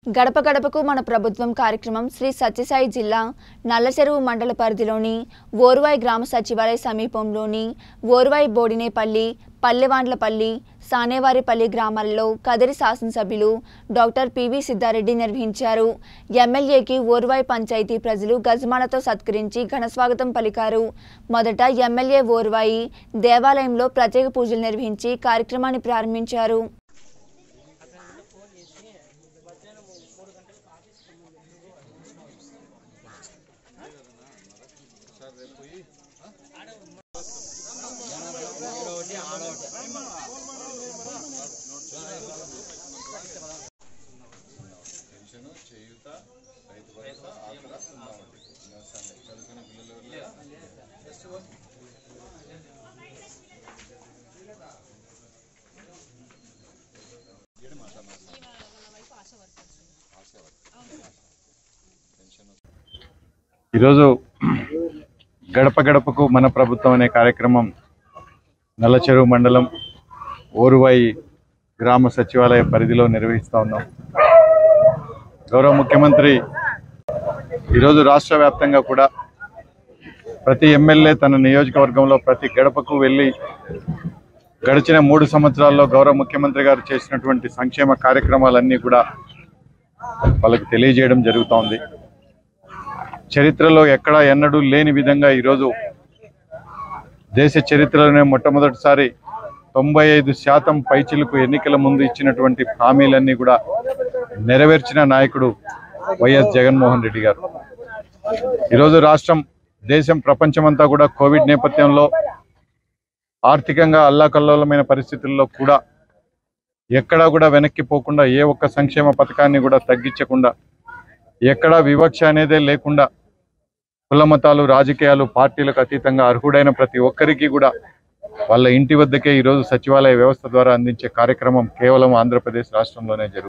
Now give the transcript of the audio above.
గడప గడపకు మన ప్రభుత్వం కార్యక్రమం శ్రీ సత్యసాయి జిల్లా నల్లచెరువు మండల పరిధిలోని ఓరువాయి గ్రామ సచివాలయ సమీపంలోని ఓరువాయి బోడినేపల్లి, పల్లెవాండ్లపల్లి, సానేవారిపల్లి గ్రామాల్లో కదిరి శాసనసభ్యులు డాక్టర్ పివి సిద్ధారెడ్డి నిర్వహించారు. ఎమ్మెల్యేకి ఓరువాయి పంచాయతీ ప్రజలు గజమాలతో సత్కరించి ఘనస్వాగతం పలికారు. మొదట ఎమ్మెల్యే ఓరువాయి దేవాలయంలో ప్రత్యేక పూజలు నిర్వహించి కార్యక్రమాన్ని ప్రారంభించారు. ఈరోజు గడప గడపకు మన ప్రభుత్వం అనే కార్యక్రమం నల్లచెరువు మండలం ఓరువాయి గ్రామ సచివాలయ పరిధిలో నిర్వహిస్తూ ఉన్నాం. గౌరవ ముఖ్యమంత్రి ఈరోజు రాష్ట్ర వ్యాప్తంగా కూడా ప్రతి ఎమ్మెల్యే తన నియోజకవర్గంలో ప్రతి గడపకు వెళ్ళి గడిచిన 3 సంవత్సరాల్లో గౌరవ ముఖ్యమంత్రి గారు చేసినటువంటి సంక్షేమ కార్యక్రమాలన్నీ కూడా వాళ్ళకి తెలియజేయడం జరుగుతోంది. చరిత్రలో ఎక్కడా ఎన్నడూ లేని విధంగా ఈరోజు దేశ చరిత్రలోనే మొట్టమొదటిసారి 95% పైచిలకు ఎన్నికల ముందు ఇచ్చినటువంటి హామీలన్నీ కూడా నెరవేర్చిన నాయకుడు వైఎస్ జగన్మోహన్ రెడ్డి గారు. ఈరోజు రాష్ట్రం, దేశం, ప్రపంచమంతా కూడా కోవిడ్ నేపథ్యంలో ఆర్థికంగా అల్లాకల్లోలమైన పరిస్థితుల్లో కూడా ఎక్కడా కూడా వెనక్కిపోకుండా, ఏ ఒక్క సంక్షేమ పథకాన్ని కూడా తగ్గించకుండా, ఎక్కడా వివక్ష అనేదే లేకుండా కులమతాలు, రాజకీయాలు, పార్టీలకు అతీతంగా అర్హుడైన ప్రతి ఒక్కరికి కూడా వాళ్ళ ఇంటి వద్దకే ఈరోజు సచివాలయ వ్యవస్థ ద్వారా అందించే కార్యక్రమం కేవలం ఆంధ్రప్రదేశ్ రాష్ట్రంలోనే జరుగుతుంది.